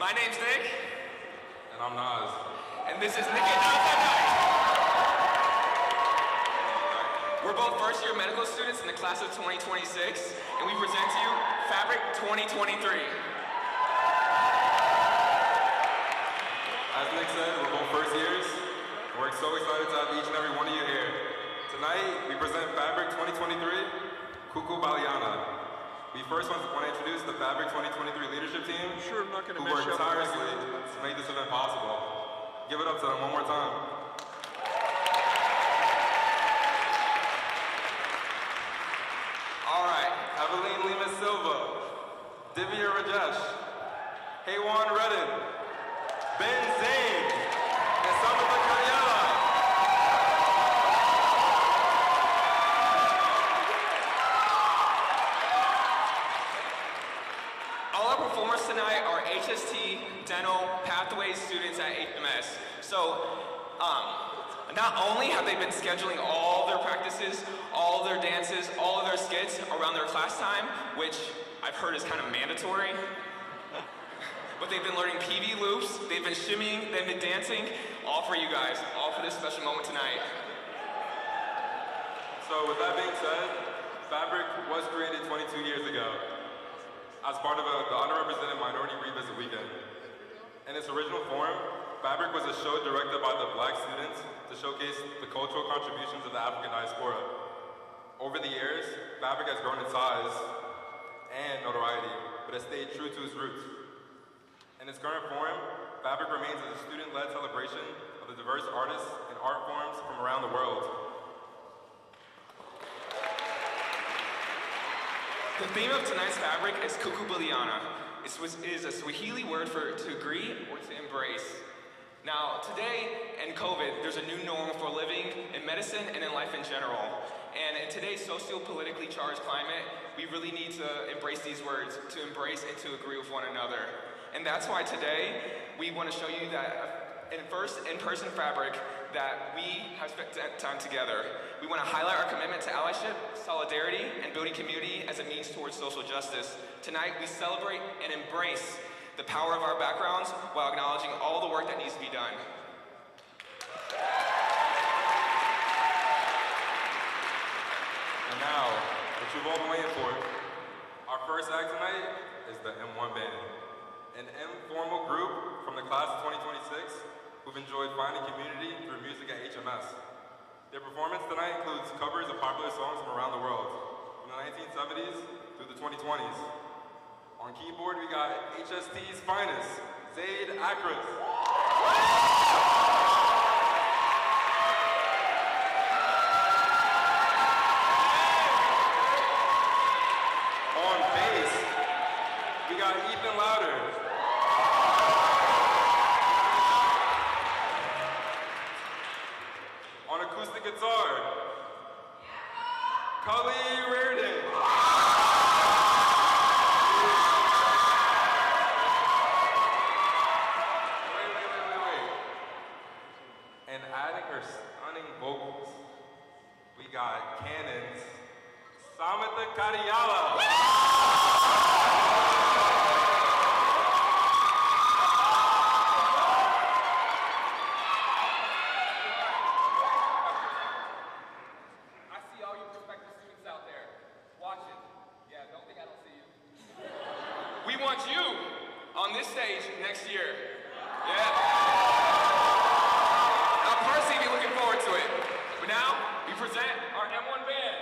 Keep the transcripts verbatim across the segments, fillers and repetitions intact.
My name's Nick. And I'm Naz. And this is Nick and Naz at Night. We're both first year medical students in the class of twenty twenty-six, and we present to you Fabric twenty twenty-three. As Nick said, we're both first years. We're so excited to have each and every one of you here. Tonight, we present Fabric twenty twenty-three, Kukubaliana. We first want to introduce the Fabric twenty twenty-three leadership team, sure I'm not gonna who worked tirelessly to make this event possible. Give it up to them one more time. All right, Evelyn Lima Silva, Divya Rajesh, Haywan Redden, Ben Zain, and Samantha Kariela. All our performers tonight are H S T, Dental, Pathways students at H M S. So, um, not only have they been scheduling all their practices, all their dances, all of their skits around their class time, which I've heard is kind of mandatory, but they've been learning P V loops, they've been shimmying, they've been dancing, all for you guys, all for this special moment tonight. So with that being said, Fabric was created twenty-two years ago as part of a, the Underrepresented Minority Revisit Weekend. In its original form, Fabric was a show directed by the black students to showcase the cultural contributions of the African Diaspora. Over the years, Fabric has grown in size and notoriety, but has stayed true to its roots. In its current form, Fabric remains as a student-led celebration of the diverse artists and art forms from around the world. The theme of tonight's Fabric is Kukubaliana. It is a Swahili word for to agree or to embrace. Now, today in COVID, there's a new norm for living in medicine and in life in general. And in today's socio-politically charged climate, we really need to embrace these words, to embrace and to agree with one another. And that's why today, we want to show you that in first in-person Fabric that we have spent time together. We want to highlight our commitment to allyship, solidarity, and building community as a means towards social justice. Tonight, we celebrate and embrace the power of our backgrounds while acknowledging all the work that needs to be done. And now, what you've all been waiting for, our first act tonight is the M one Band, an informal group from the class of twenty twenty-six who've enjoyed finding community through music at H M S. Their performance tonight includes covers of popular songs from around the world, from the nineteen seventies through the twenty twenties. On keyboard, we got H S T's finest, Zaid Akras. On bass, we got Ethan Louder. On acoustic guitar, Cully Reardon. Wait, wait, wait, wait, wait. And adding her stunning vocals, we got Cannon's Samantha Kariela. We want you on this stage next year. Yeah. I'll personally be looking forward to it. But now, we present our M one Band.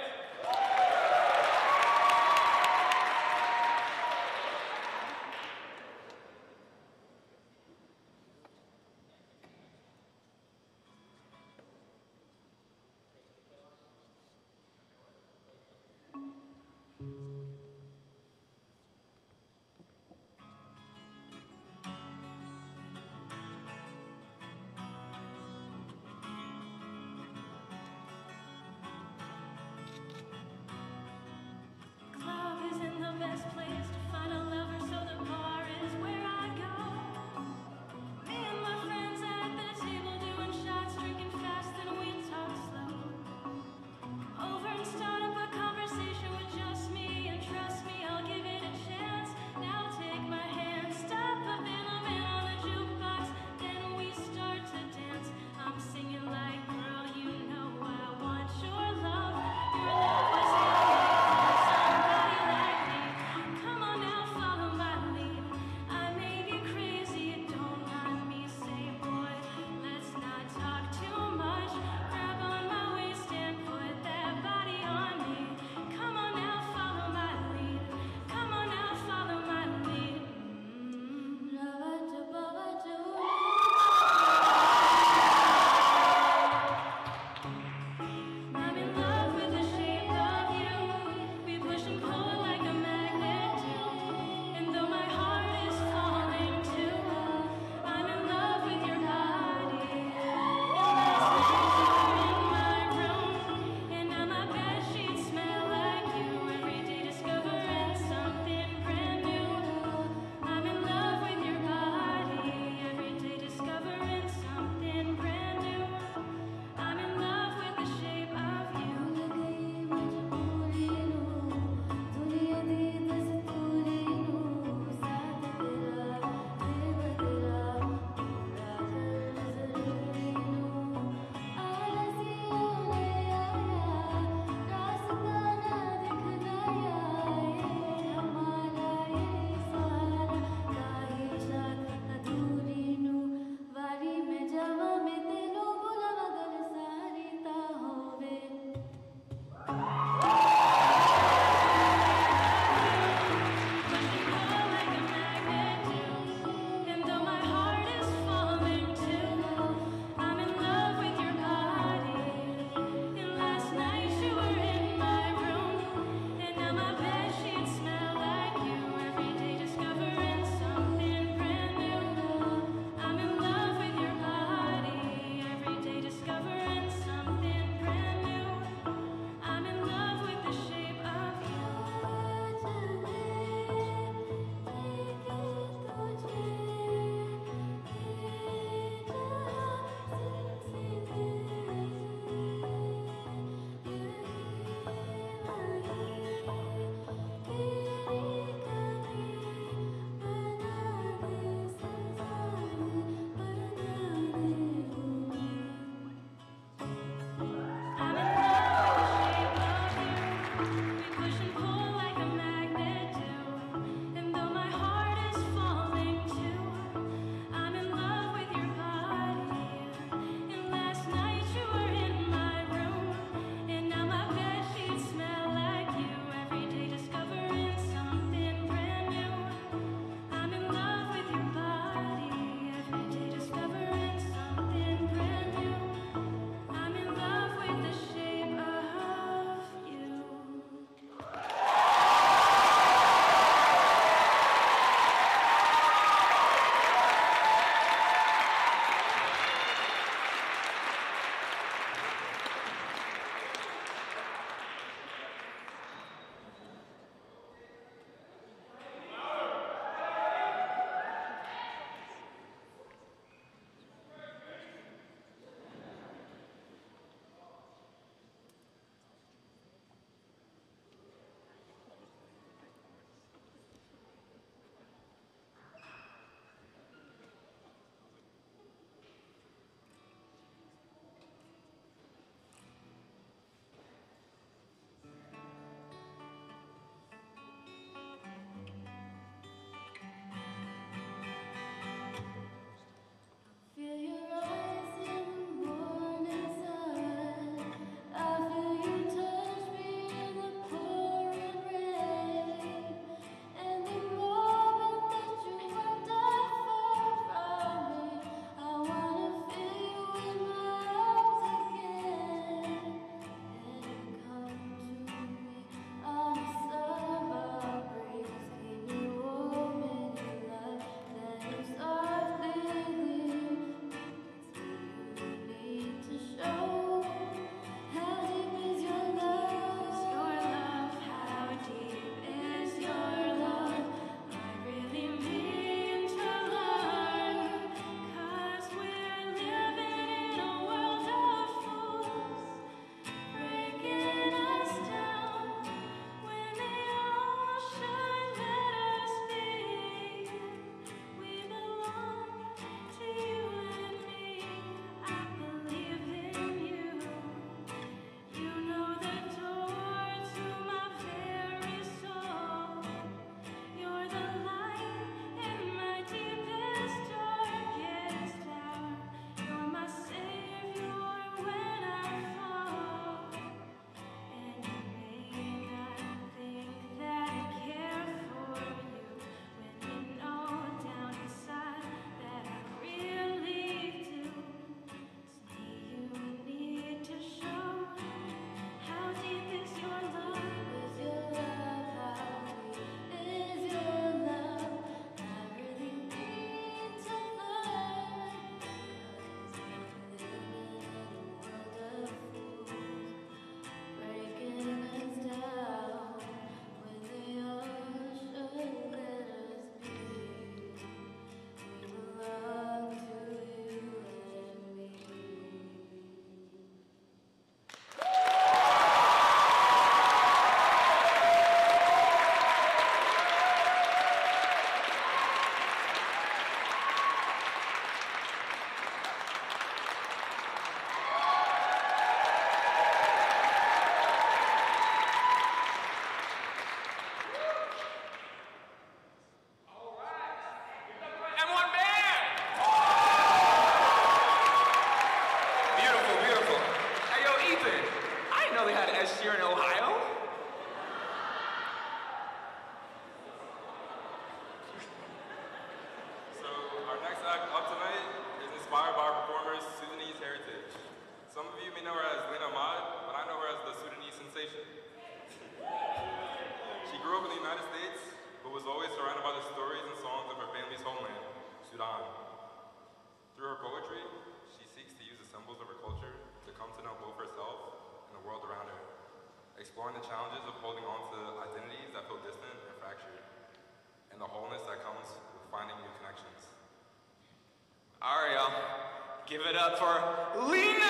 Give it up for Lena!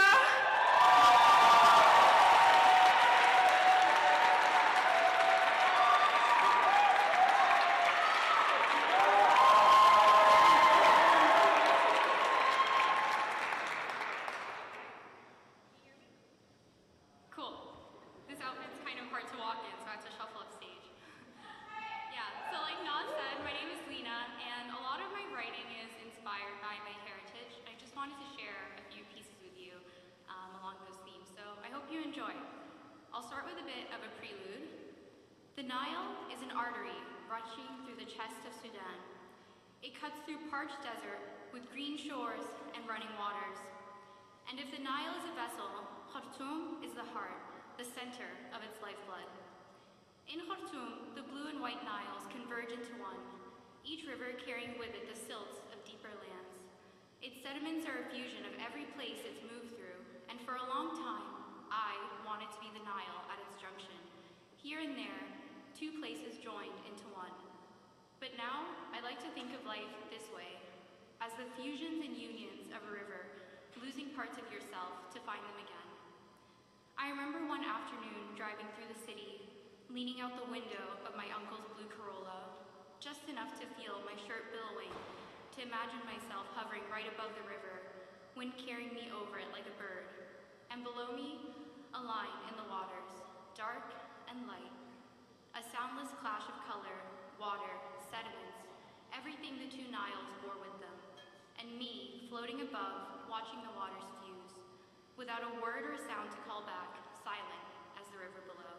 The Nile is an artery rushing through the chest of Sudan. It cuts through parched desert with green shores and running waters. And if the Nile is a vessel, Khartoum is the heart, the center of its lifeblood. In Khartoum, the blue and white Niles converge into one, each river carrying with it the silts of deeper lands. Its sediments are a fusion of every place it's moved through, and for a long time, I wanted to be the Nile at its junction. Here and there, two places joined into one. But now, I like to think of life this way, as the fusions and unions of a river, losing parts of yourself to find them again. I remember one afternoon driving through the city, leaning out the window of my uncle's blue Corolla, just enough to feel my shirt billowing, to imagine myself hovering right above the river, wind carrying me over it like a bird, and below me, a line in the waters, dark and light. A soundless clash of color, water, sediments, everything the two Niles bore with them, and me floating above, watching the waters fuse, without a word or a sound to call back, silent as the river below.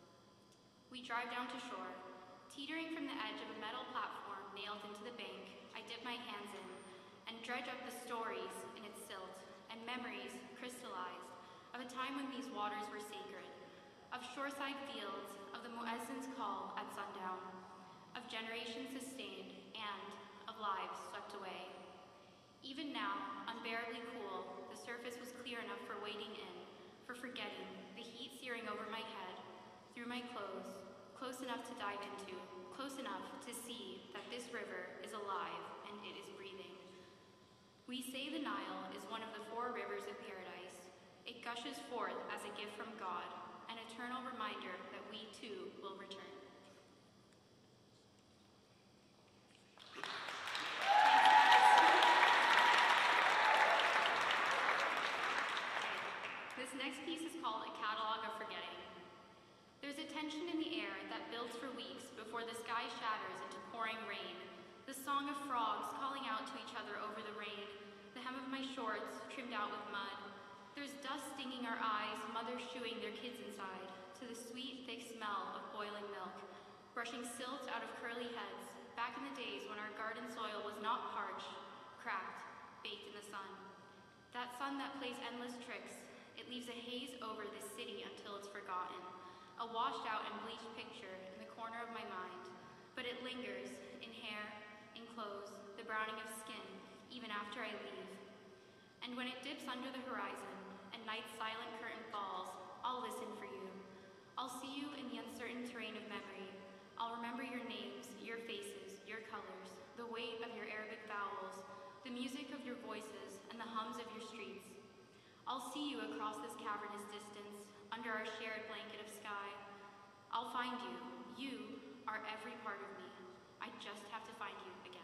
We drive down to shore. Teetering from the edge of a metal platform nailed into the bank, I dip my hands in and dredge up the stories in its silt and memories crystallized of a time when these waters were sacred, of shoreside fields, of the muezzin's call at sundown, of generations sustained and of lives swept away. Even now, unbearably cool, the surface was clear enough for wading in, for forgetting, the heat searing over my head, through my clothes, close enough to dive into, close enough to see that this river is alive and it is breathing. We say the Nile is one of the four rivers of paradise. It gushes forth as a gift from God, an eternal reminder that we too will return. This next piece is called A Catalog of Forgetting. There's a tension in the air that builds for weeks before the sky shatters into pouring rain, the song of frogs calling out to each other over the rain, the hem of my shorts trimmed out with mud. There's dust stinging our eyes, mothers shooing their kids inside, to the sweet, thick smell of boiling milk, brushing silt out of curly heads, back in the days when our garden soil was not parched, cracked, baked in the sun. That sun that plays endless tricks, it leaves a haze over this city until it's forgotten, a washed out and bleached picture in the corner of my mind, but it lingers in hair, in clothes, the browning of skin, even after I leave. And when it dips under the horizon, and night's silent curtain falls, I'll listen for you. I'll see you in the uncertain terrain of memory. I'll remember your names, your faces, your colors, the weight of your Arabic vowels, the music of your voices, and the hums of your streets. I'll see you across this cavernous distance, under our shared blanket of sky. I'll find you. You are every part of me. I just have to find you again.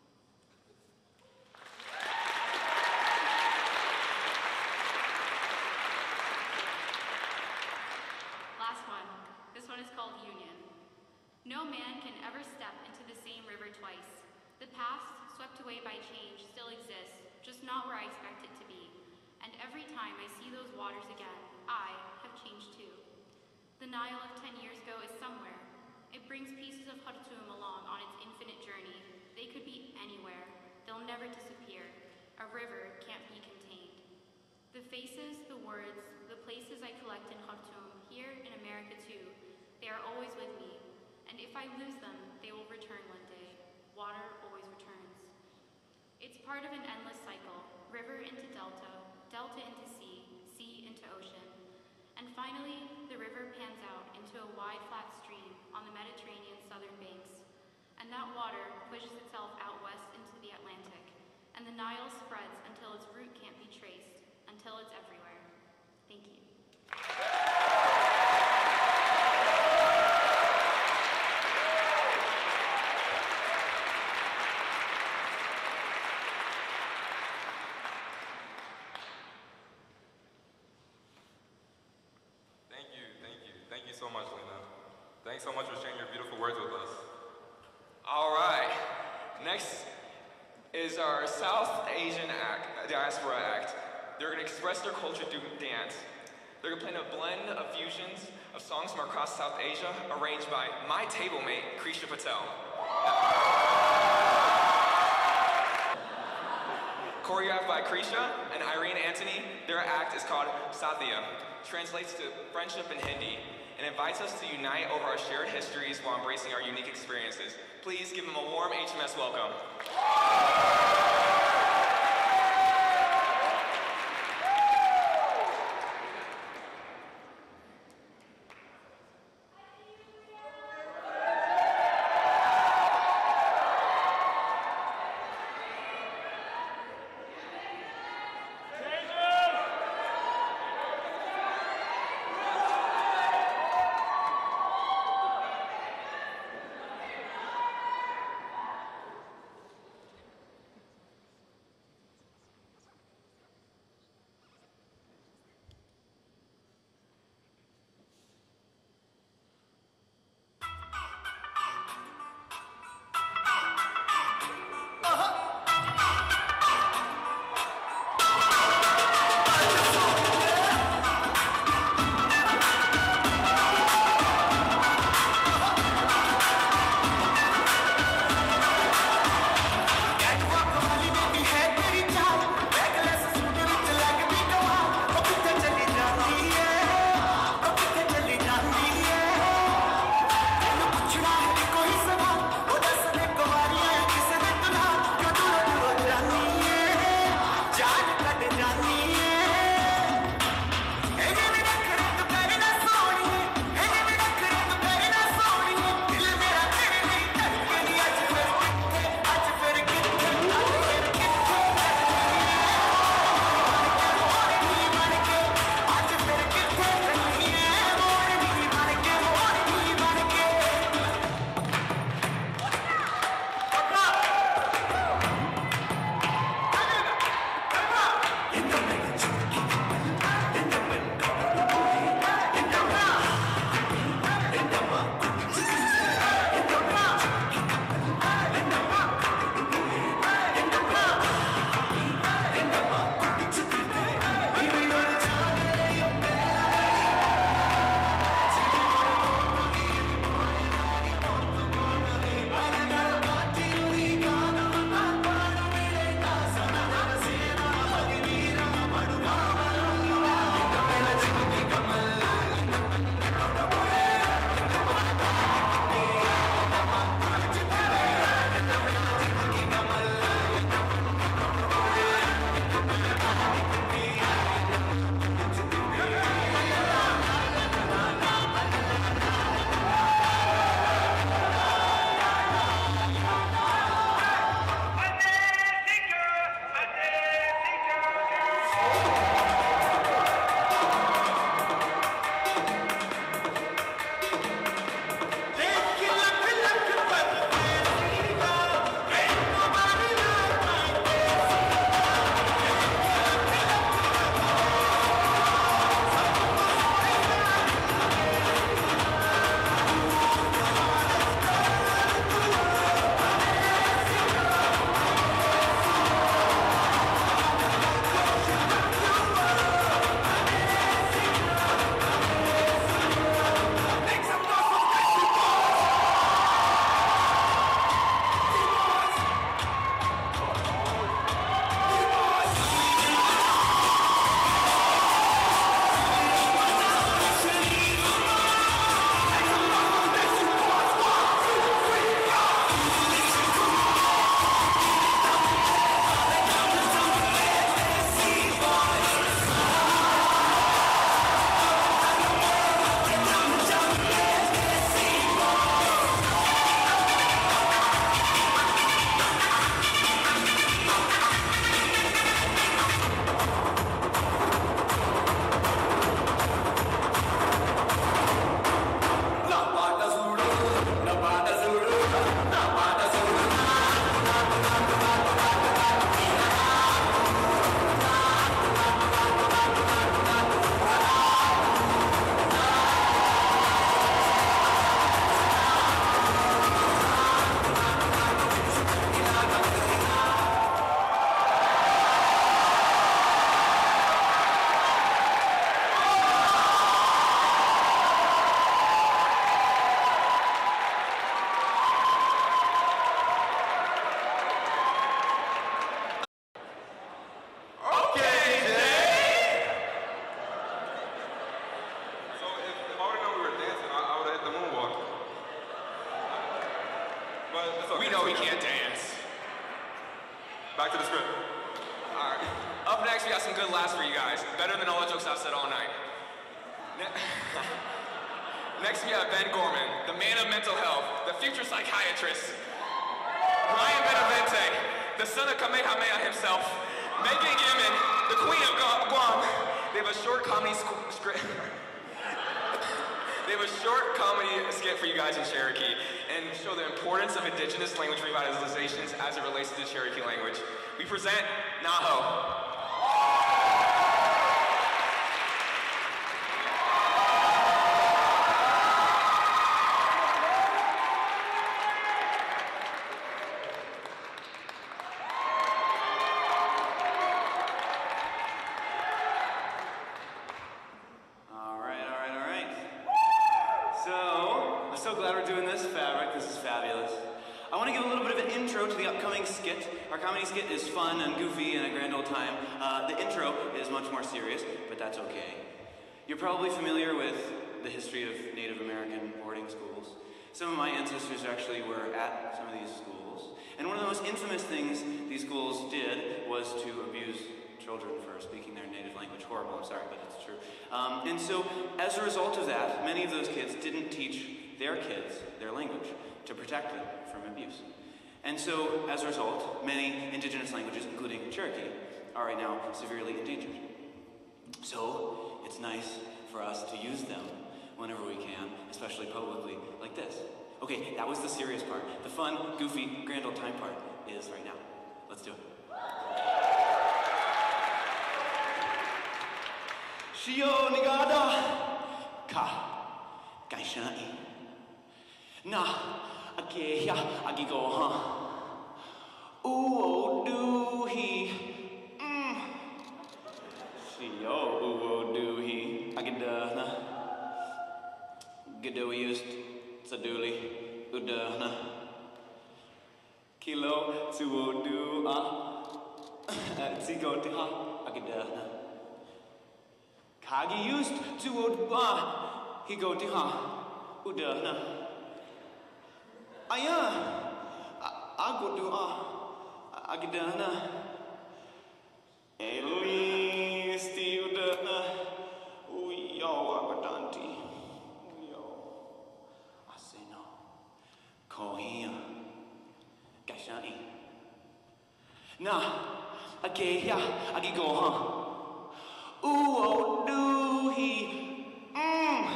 Last one. This one is called Union. No man can ever step into the same river twice. The past, swept away by change, still exists, just not where I expect it to be. And every time I see those waters again, I have changed too. The Nile of ten years ago is somewhere. It brings pieces of Khartoum along on its infinite journey. They could be anywhere. They'll never disappear. A river can't be contained. The faces, the words, the places I collect in Khartoum, here in America too, they are always with me. And if I lose them, they will return one day. Water always returns. It's part of an endless cycle, river into delta, delta into sea, sea into ocean. And finally, the river pans out into a wide, flat stream on the Mediterranean southern banks. And that water pushes itself out west into the Atlantic, and the Nile spreads until its is our South Asian act, Diaspora act. They're going to express their culture through dance. They're going to play a blend of fusions of songs from across South Asia, arranged by my table mate, Krisha Patel. Choreographed by Krisha and Irene Anthony, their act is called Satya, translates to friendship in Hindi, and invites us to unite over our shared histories while embracing our unique experiences. Please give them a warm H M S welcome. Back to the script. All right. Up next, we got some good laughs for you guys. Better than all the jokes I've said all night. Ne- Next, we have Ben Gorman, the man of mental health, the future psychiatrist. Ryan Benavente, the son of Kamehameha himself. Megan Yemen, the queen of Guam. They have a short comedy sc- script. They have a short comedy skit for you guys in Cherokee and show the importance of indigenous language revitalizations as it relates to the Cherokee language. We present Naho. Our comedy skit is fun and goofy and a grand old time. Uh, the intro is much more serious, but that's okay. You're probably familiar with the history of Native American boarding schools. Some of my ancestors actually were at some of these schools. And one of the most infamous things these schools did was to abuse children for speaking their native language. Horrible, I'm sorry, but it's true. Um, and so, as a result of that, many of those kids didn't teach their kids their language to protect them from abuse. And so, as a result, many indigenous languages, including Cherokee, are right now severely endangered. So, it's nice for us to use them whenever we can, especially publicly, like this. Okay, that was the serious part. The fun, goofy, grand old time part is right now. Let's do it. Shio nigada ka gaishai na akeya agigoha uo duhi mm shio uo duhi agidana gidoyust saduli udana kilo tuo du a tsigotiha agidana Kagi used to odba, he go to ha, udana. Aya, I go to ah, agidana. Elisti udana, uyo abadanti, uyo. I say no. Kohia, gashai. Na, ageya, agigo ha. Ooh, do he? Mm.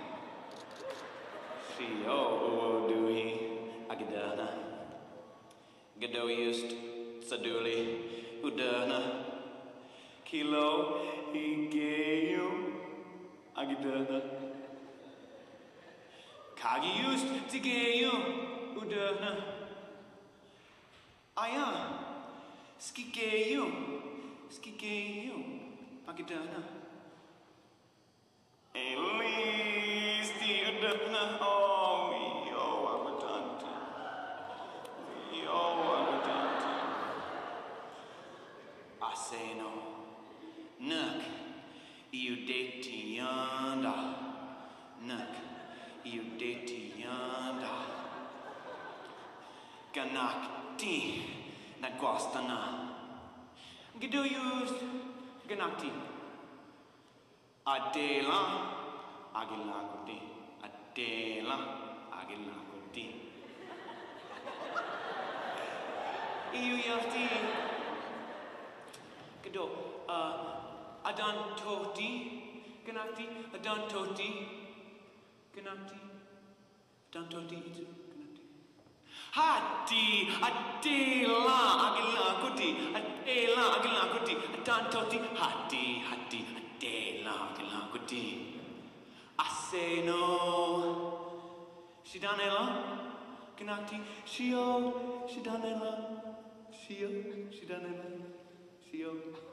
She, oh, ooh, do he? Agidana. Gado used Saduli, Udana. Kilo, he gave you. Agidana. Kagi used to give you. Udana. Aya. Skike you. Skike you. Agidana. Elisti udana. Oh, yo, abadanti. Yo, abadanti. Aseno. Nuk. Iudeti yanda. Nuk. Iudeti yanda. Ganak ti. Nagwastana. Gido used. Ganakti. Adela Agilakuti. Adela Agilakuti. Iyuyafti. Gado. Uh, Adan Toti. Ganakti. Adan Toti. Ganakti. Adan Toti. Ganakti. Hati, Adela, Agila Kuti, Adela, Agila Kuti, Adan Toti, Hati, Hati, Adela, Agila Kuti. Aseno, Shidanela, Ganakti, Shio, Shidanela, Shio, Shidanela, Shio.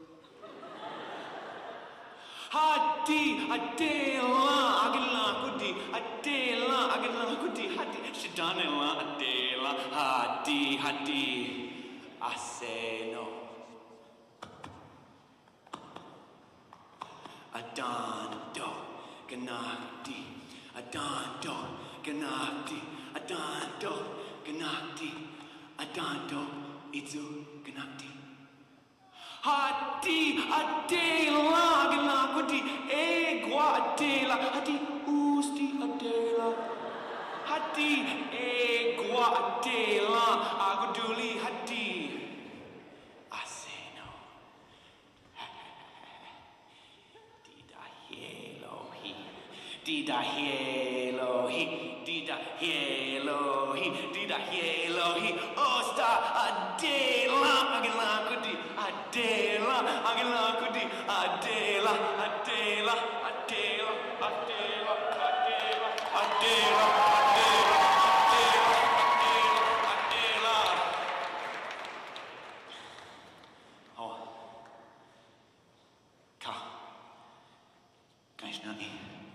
Hati, Adela, Agila Kuti, Adela, Agila Kuti, Hati, Shidanela, Adela, Hati, Hati, Aseno. Adando, Ganakti, Adando, Ganakti, Adando, Ganakti, Adando, Itzu, Ganakti. Hati Adela Gilakudi Egua Adela Hati Usti Adela Hati Egua Adela Aguduli Hati Aseno Dida Helohi Dida Helohi Dida Helohi Dida Helohi Osta Adela Agilakudi Adela, Agila Kudi, Adela, Adela, Adela, Adela, Adela, Adela, Adela, Adela, Adela. Oh, ka, Kaishnani,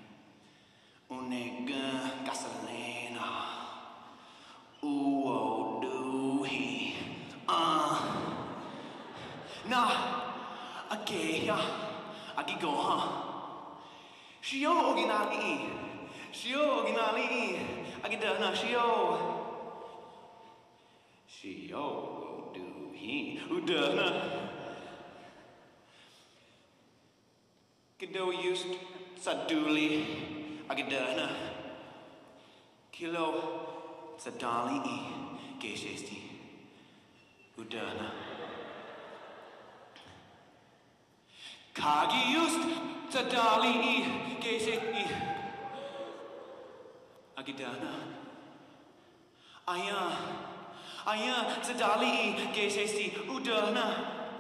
Unega Gasolena, Uo Duhi, ah. Na, akeya, agigoha. Shio oginali, shio oginali, agidana shio. Shio do he, udana. Kido used saduli, agidana. Kilo sadali, geshesti, udana. Kagi used Tadali i Gese i Agidana Aya Aya Tadali i Gese si Udana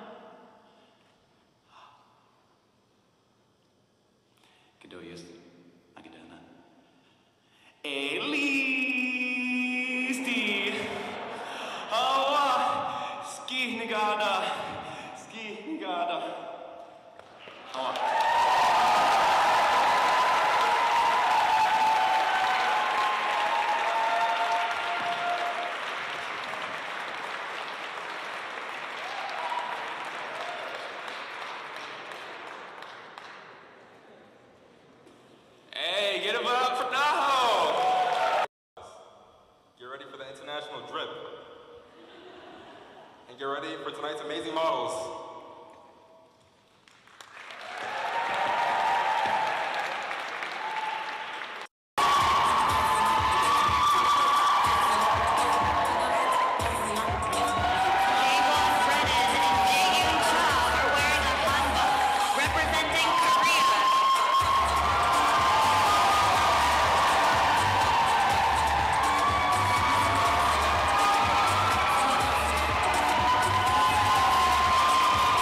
Kido used Agidana Elisti Hawa Ski Nagada Ski Nagada Hey, get it up for now! Get ready for the international drip. And get ready for tonight's amazing models. Thank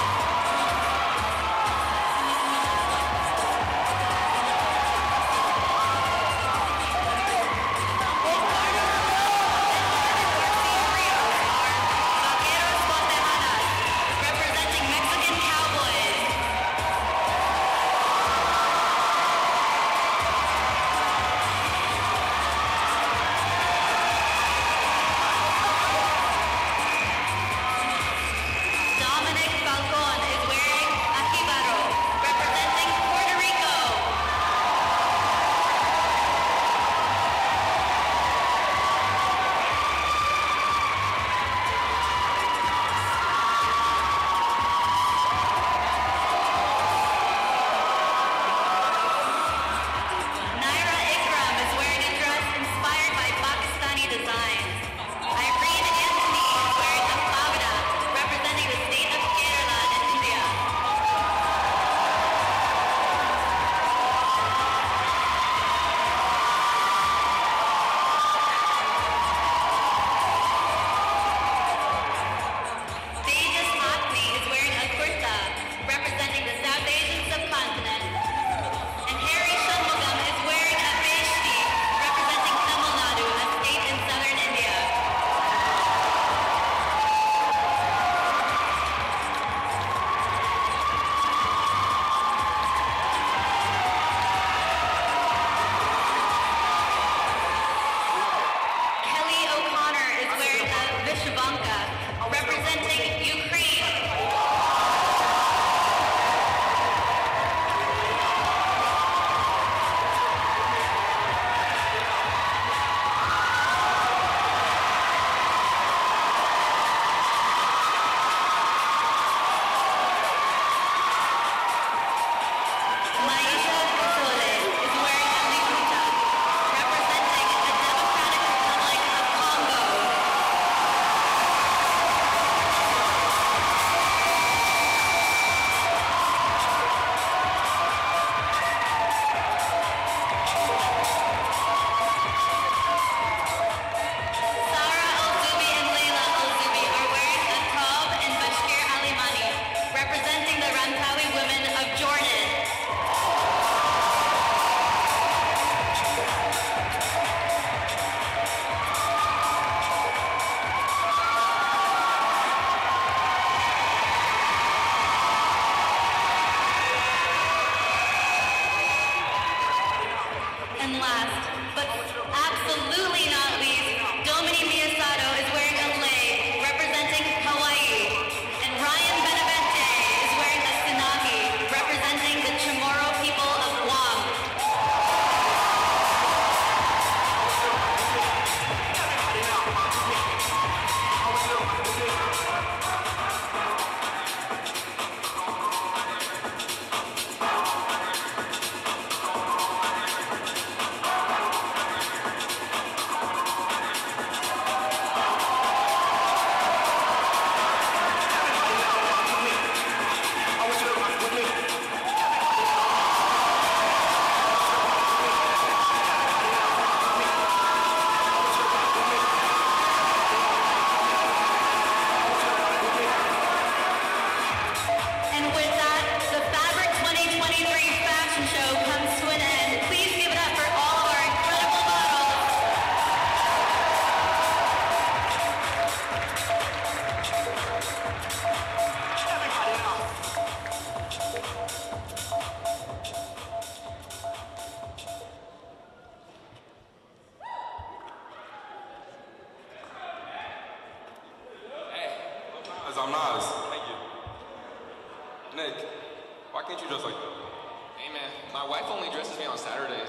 rise. Thank you. Nick, why can't you dress like that? Hey man, my wife only dresses me on Saturdays.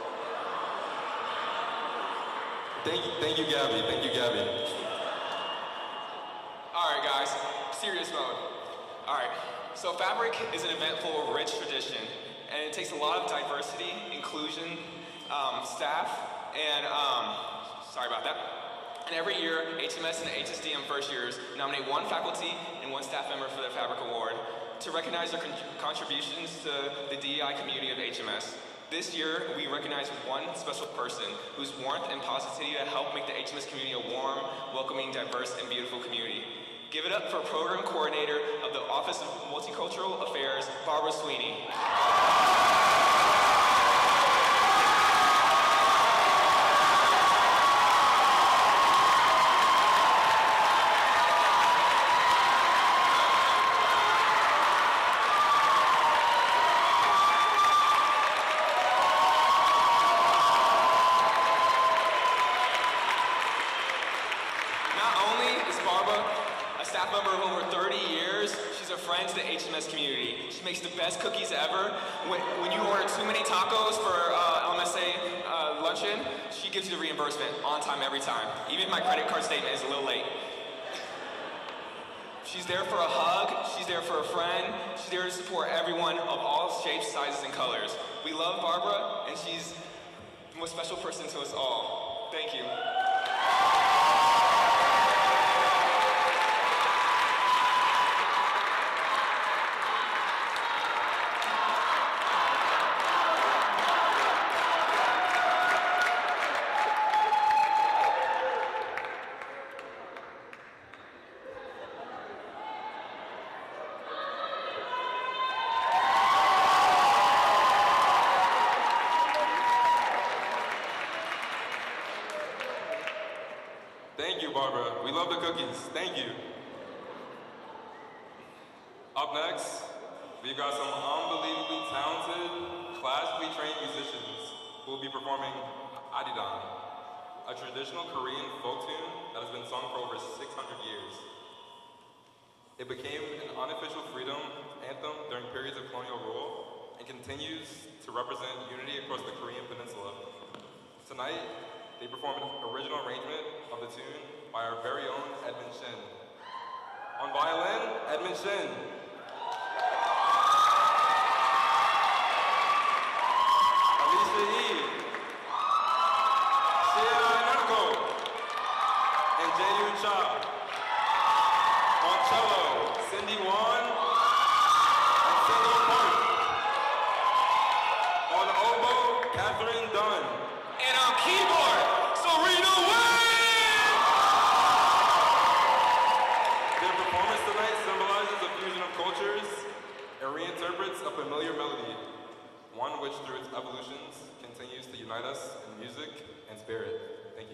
Thank you, thank you, Gabby. Thank you, Gabby. Alright guys, serious mode. Alright, so Fabric is an event full of rich tradition, and it takes a lot of diversity, inclusion, um, staff, and, um, sorry about that. And every year, H M S and H S D M first years nominate one faculty and one staff member for the Fabric Award to recognize their con contributions to the D E I community of H M S. This year, we recognize one special person whose warmth and positivity help make the H M S community a warm, welcoming, diverse, and beautiful community. Give it up for Program Coordinator of the Office of Multicultural Affairs, Barbara Sweeney. Community. She makes the best cookies ever. When, when you order too many tacos for uh, L M S A uh, luncheon, she gives you the reimbursement on time every time. Even my credit card statement is a little late. She's there for a hug, she's there for a friend, she's there to support everyone of all shapes, sizes, and colors. We love Barbara, and she's the most special person to us all. Thank you. Thank you, Barbara. We love the cookies. Thank you. Up next, we've got some unbelievably talented, classically trained musicians who will be performing Adidan, a traditional Korean folk tune that has been sung for over six hundred years. It became an unofficial freedom anthem during periods of colonial rule and continues to represent unity across the Korean peninsula. Tonight, they perform an original arrangement of the tune by our very own Edmund Shin. On violin, Edmund Shin. Alicia E. Sierra Narco. And Jayu Cha. On cello, Cindy Wan and Cindy Park. On oboe, Catherine Dunn. And on keyboard, Serena Wayne! Their performance tonight symbolizes a fusion of cultures and reinterprets a familiar melody, one which through its evolutions continues to unite us in music and spirit. Thank you.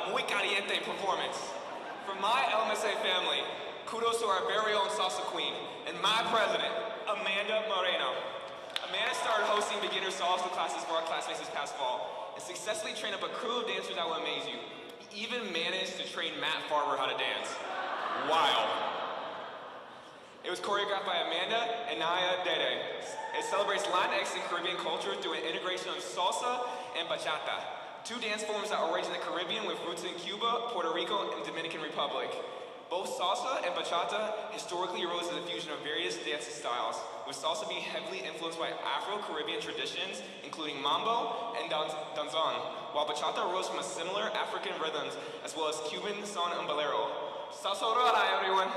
muy caliente performance. From my L M S A family, kudos to our very own salsa queen, and my president, Amanda Moreno. Amanda started hosting beginner salsa classes for our classmates this past fall, and successfully trained up a crew of dancers that will amaze you. He even managed to train Matt Farber how to dance. Wild. It was choreographed by Amanda and Naya Dede. It celebrates Latinx and Caribbean culture through an integration of salsa and bachata, two dance forms that origin in the Caribbean with roots in Cuba, Puerto Rico, and Dominican Republic. Both salsa and bachata historically arose as a fusion of various dance styles, with salsa being heavily influenced by Afro-Caribbean traditions, including mambo and dan danzón, while bachata arose from a similar African rhythms, as well as Cuban son and bolero. Salsa rara, everyone!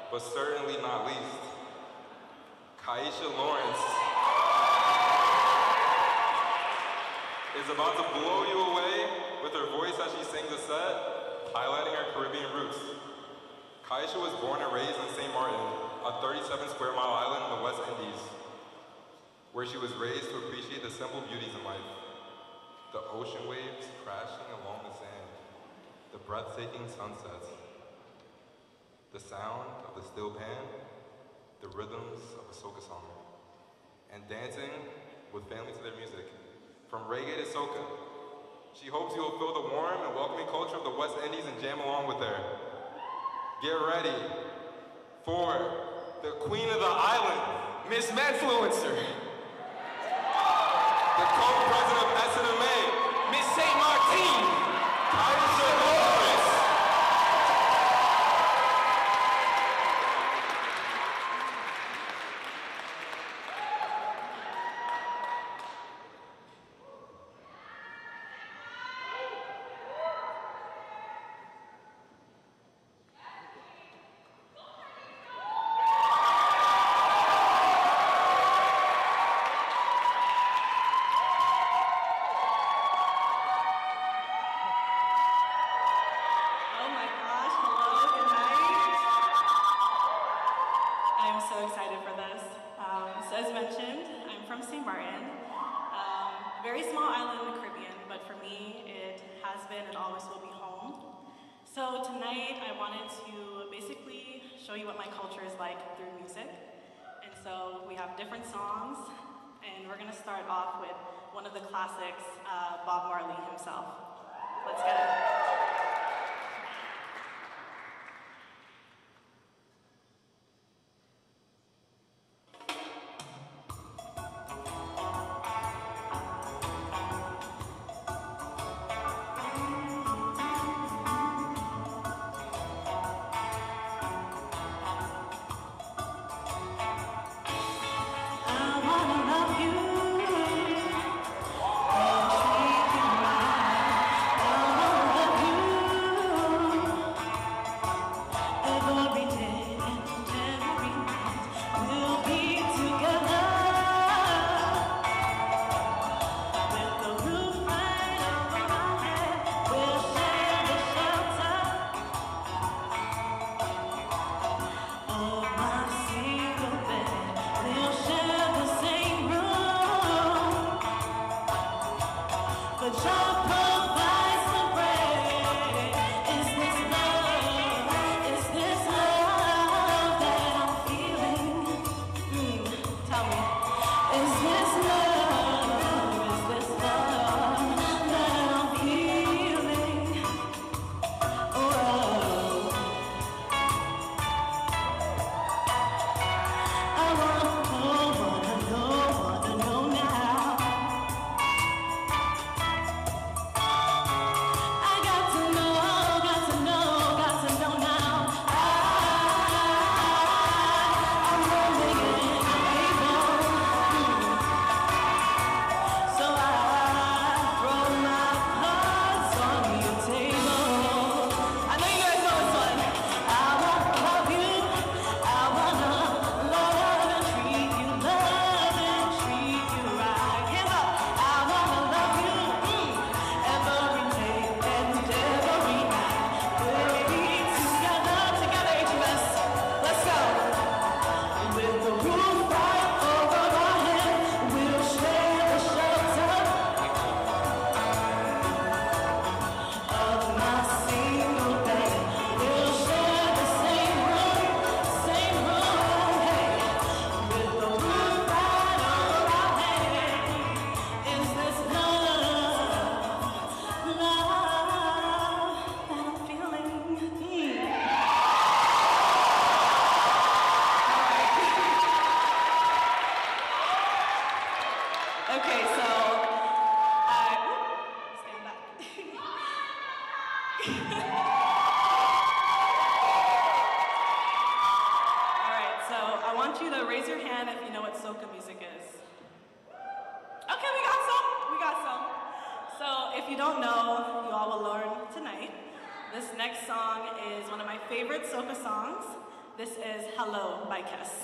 but certainly not least, Kaisha Lawrence is about to blow you away with her voice as she sings a set, highlighting her Caribbean roots. Kaisha was born and raised in Saint Martin, a thirty-seven square mile island in the West Indies, where she was raised to appreciate the simple beauties in life. The ocean waves crashing along the sand, the breathtaking sunsets, the sound of the steel pan, the rhythms of a soca song, and dancing with family to their music. From reggae to soca, she hopes you will feel the warm and welcoming culture of the West Indies and jam along with her. Get ready for the queen of the island, Miss Manfluencer, the co-president of S N M A, Miss Saint Martin, Kaisha Lawrence. So tonight I wanted to basically show you what my culture is like through music. And so we have different songs, and we're gonna start off with one of the classics, uh, Bob Marley himself. Let's get it. This is Hello by Kess.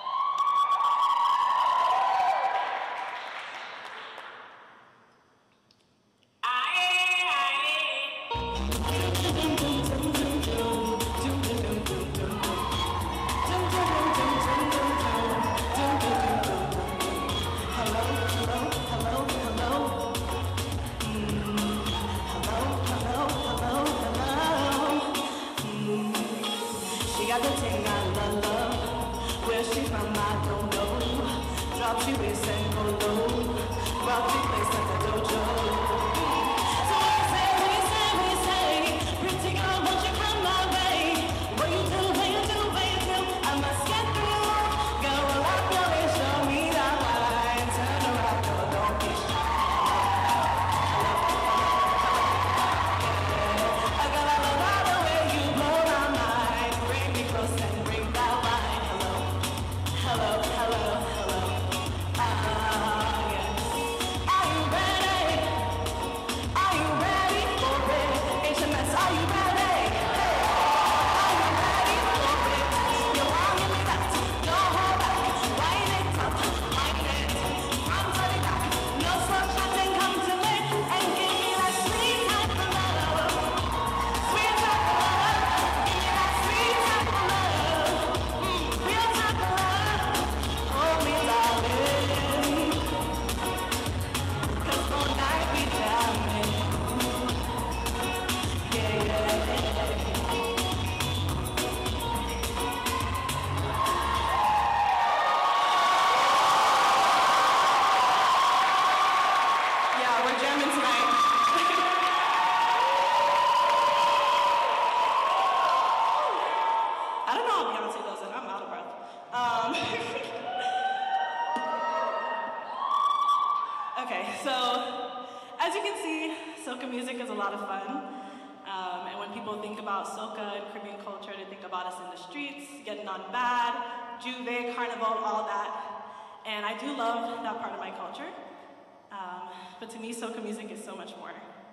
But to me, soca music is so much more.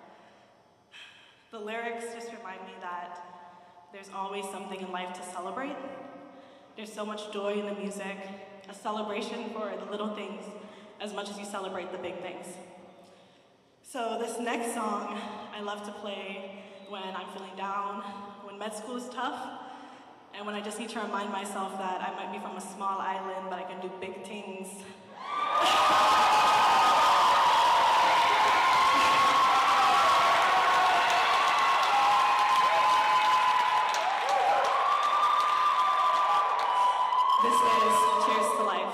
The lyrics just remind me that there's always something in life to celebrate. There's so much joy in the music, a celebration for the little things as much as you celebrate the big things. So this next song I love to play when I'm feeling down, when med school is tough, and when I just need to remind myself that I might be from a small island, but I can do big things. This is Cheers to Life.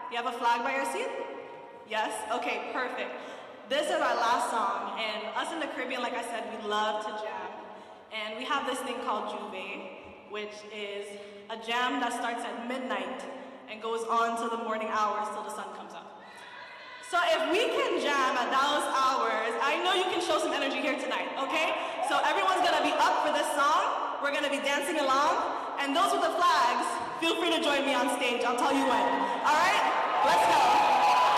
You have a flag by your seat? Yes? Okay, perfect. This is our last song, and us in the Caribbean, like I said, we love to jam. And we have this thing called Juve, which is a jam that starts at midnight and goes on till the morning hours till the sun comes up. So if we can jam at those hours, I know you can show some energy here tonight, okay? So everyone's gonna be up for this song. We're gonna be dancing along, and those with the flags, feel free to join me on stage. I'll tell you when. All right? Let's go.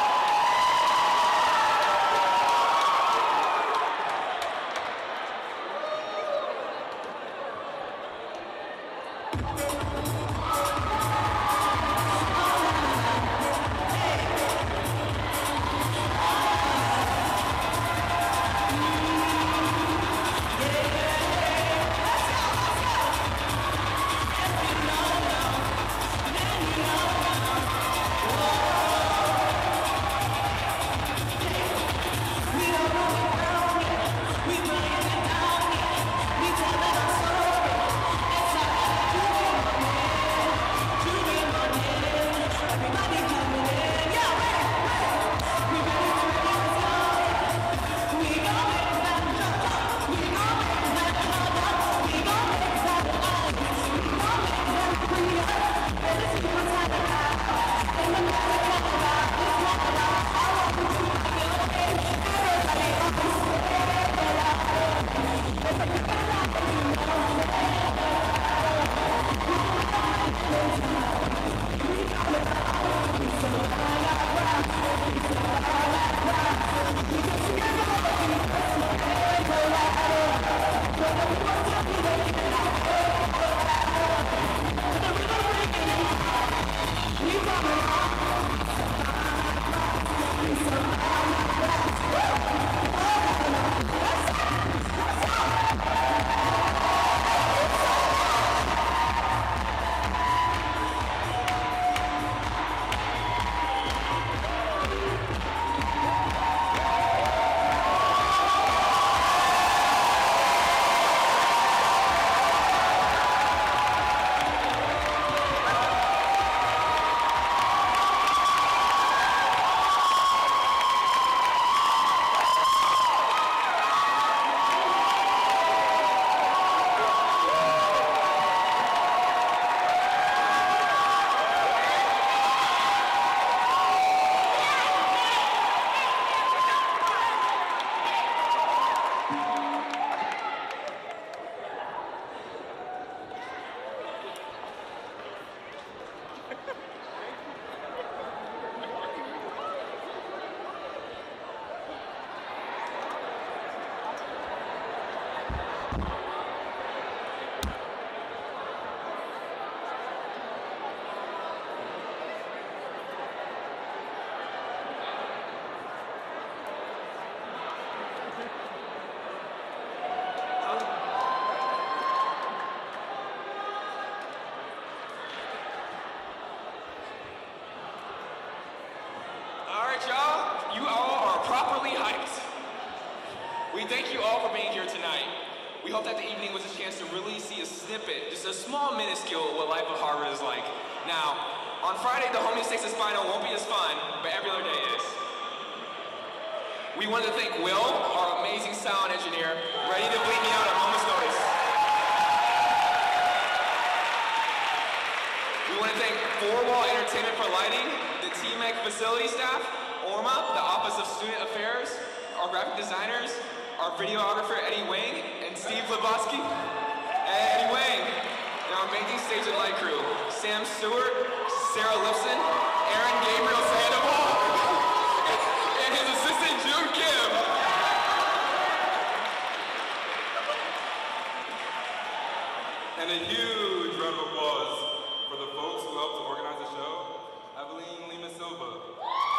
Y'all, you all are properly hyped. We thank you all for being here tonight. We hope that the evening was a chance to really see a snippet, just a small minuscule of what life at Harvard is like. Now, on Friday, the Homie Sixes final won't be as fun, but every other day is. We want to thank Will, our amazing sound engineer, ready to bleed me out at a moment's notice. We want to thank Four Wall Entertainment for lighting, the T M E C facility staff, O R M A, the Office of Student Affairs, our graphic designers, our videographer Eddie Wang, and Steve Lebowski. Eddie Wang, and our amazing stage and light crew, Sam Stewart, Sarah Lipson, Aaron Gabriel Sandoval, and his assistant June Kim. And a huge round of applause for the folks who helped to organize the show, Evelyn Lima Silva,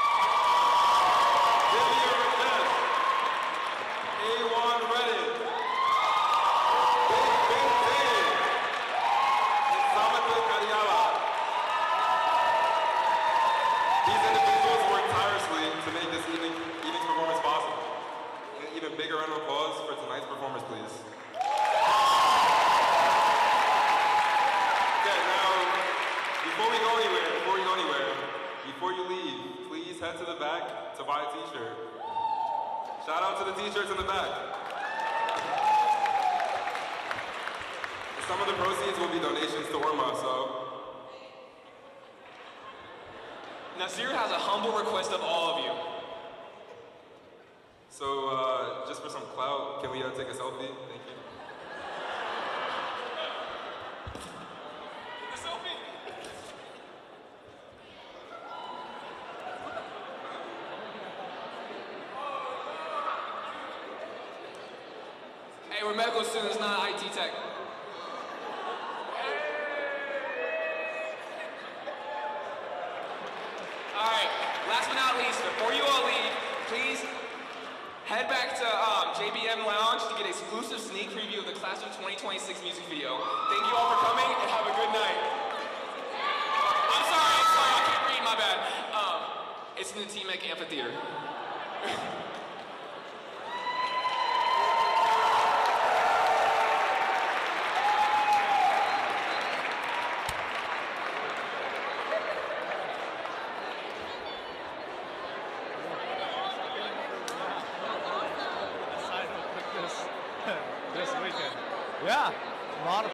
Vivian Raquez, A one Reddit, Big Big Big, and Samantha Kariala. These individuals worked tirelessly to make this evening, evening's performance possible. And an even bigger round of applause for tonight's performers, please. Before we go anywhere, before we go anywhere, before before you leave, please head to the back to buy a t-shirt. Shout out to the t-shirts in the back. Some of the proceeds will be donations to Orma, so. Nasir has a humble request of all of you. So, uh, just for some clout, can we uh, take a selfie? Thank you. The selfie. Hey, we're medical students, not I T tech. Alright, last but not least, before you all leave, please head back to um, J B M Lounge to get an exclusive sneak preview of the Class of twenty twenty-six music video. Thank you all for coming and have a good night. I'm sorry, I'm sorry, I can't read, my bad. Um, it's in the T M E C Amphitheater. This weekend. Yeah, a lot of